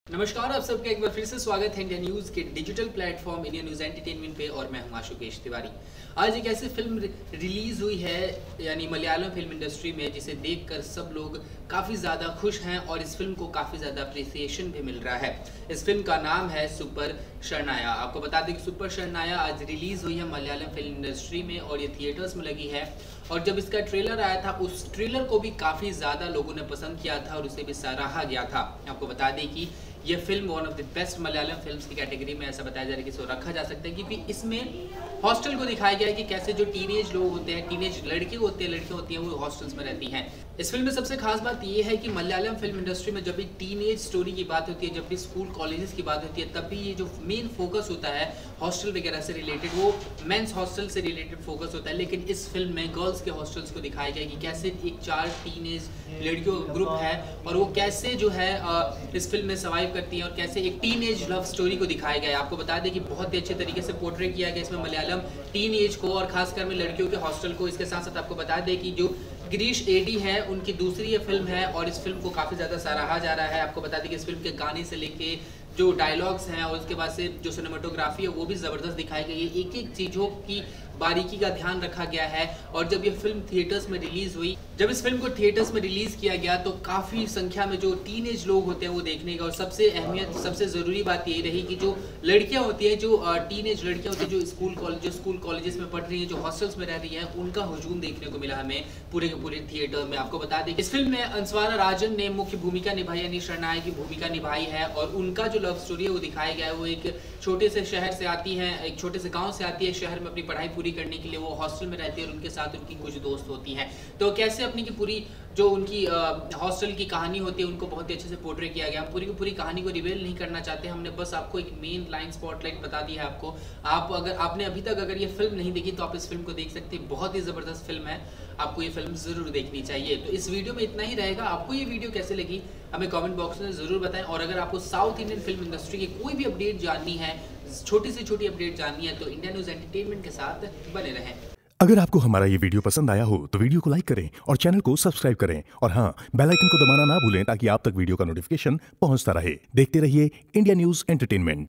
नमस्कार, आप सबका एक बार फिर से स्वागत है इंडिया न्यूज़ के digital platform India news entertainment पे और मैं हूं आशुकेश तिवारी। आज एक ऐसी फिल्म रिलीज़ हुई है यानी मलयालम फिल्म इंडस्ट्री में जिसे देखकर सब लोग काफ़ी ज़्यादा खुश हैं और इस फिल्म को काफ़ी ज़्यादा अप्रिसिएशन भी मिल रहा है। इस फिल्म का नाम है सुपर शरनाया। आपको बता दें कि सुपर शरनाया आज रिलीज़ हुई है मलयालम फिल्म इंडस्ट्री में और ये थिएटर्स में लगी है। और जब इसका ट्रेलर आया था उस ट्रेलर को भी काफ़ी ज़्यादा लोगों ने पसंद किया था और उसे भी सराहा गया था। आपको बता दें कि ये film one of the best Malayalam films की कैटेगरी में ऐसा बताया जा रहा है कि इसको रखा जा सकता है क्योंकि इसमें हॉस्टल को दिखाया गया है कि कैसे जो टीनेज लोग होते हैं, टीनेज लड़के होते हैं, लड़कियां होती हैं, वो हॉस्टल्स में रहती हैं। इस फिल्म में सबसे खास बात ये है कि मलयालम फिल्म इंडस्ट्री में जब भी टीनेज स्टोरी की बात होती है, जब भी स्कूल कॉलेजेस की बात होती है, तब भी ये जो मेन फोकस होता है हॉस्टल वगैरह से रिलेटेड, वो मेंस हॉस्टल से रिलेटेड फोकस होता है। लेकिन इस फिल्म में गर्ल्स के हॉस्टल्स को दिखाया गया कि कैसे एक 4 टीनेज लड़कियों का ग्रुप है और वो कैसे जो है इस फिल्म में सर्वाइव करती हैं और कैसे एक टीनेज लव स्टोरी को दिखाया गया है। आपको बता दें कि बहुत ही अच्छे तरीके से पोर्ट्रे किया गया इसमें मलयालम टीनेज को और खासकर में लड़कियों के हॉस्टल को। इसके साथ साथ आपको बता दें कि जो गिरीश एडी है उनकी दूसरी ये फिल्म है और इस फिल्म को काफ़ी ज़्यादा सराहा जा रहा है। आपको बता दें कि इस फिल्म के गाने से लेके जो डायलॉग्स हैं और उसके बाद से जो सिनेमेटोग्राफी है वो भी ज़बरदस्त दिखाई गई है। एक एक चीज़ों की बारीकी का ध्यान रखा गया है। और जब ये फिल्म थिएटर्स में रिलीज हुई, जब इस फिल्म को थिएटर्स में रिलीज किया गया तो काफ़ी संख्या में जो टीनेज लोग होते हैं वो देखने का, और सबसे अहमियत सबसे ज़रूरी बात यही रही कि जो लड़कियां होती हैं, जो टीनेज लड़कियां होती हैं, जो स्कूल कॉलेजेस में पढ़ रही हैं, जो हॉस्टल्स में रह रही हैं, उनका हुजूम देखने को मिला हमें पूरे के पूरे थिएटर में। आपको बता दें इस फिल्म में अंसवारा राजन ने मुख्य भूमिका निभाई यानी शरनाया की भूमिका निभाई है और उनका जो लव स्टोरी है वो दिखाया गया है। वो एक छोटे से शहर से आती हैं, एक छोटे से गाँव से आती है शहर में अपनी पढ़ाई पूरी करने के लिए, वो हॉस्टल में रहती है और उनके साथ उनकी कुछ दोस्त होती हैं। तो कैसे अपनी की पूरी जो उनकी हॉस्टल की कहानी होती है उनको बहुत ही अच्छे से पोर्ट्रे किया गया। हम पूरी की पूरी कहानी को रिवील नहीं करना चाहते, हमने बस आपको एक मेन लाइन स्पॉटलाइट बता दी है आपको। आप अगर आपने अभी तक अगर ये फिल्म नहीं देखी तो आप इस फिल्म को देख सकते हैं। बहुत ही ज़बरदस्त फिल्म है, आपको ये फिल्म ज़रूर देखनी चाहिए। तो इस वीडियो में इतना ही रहेगा। आपको ये वीडियो कैसे लगी हमें कमेंट बॉक्स में ज़रूर बताएं। और अगर आपको साउथ इंडियन फिल्म इंडस्ट्री की कोई भी अपडेट जाननी है, छोटी से छोटी अपडेट जाननी है, तो इंडिया न्यूज़ एंटरटेनमेंट के साथ बने रहें। अगर आपको हमारा ये वीडियो पसंद आया हो तो वीडियो को लाइक करें और चैनल को सब्सक्राइब करें और हाँ, बेल आइकन को दबाना ना भूलें ताकि आप तक वीडियो का नोटिफिकेशन पहुंचता रहे। देखते रहिए इंडिया न्यूज़ एंटरटेनमेंट।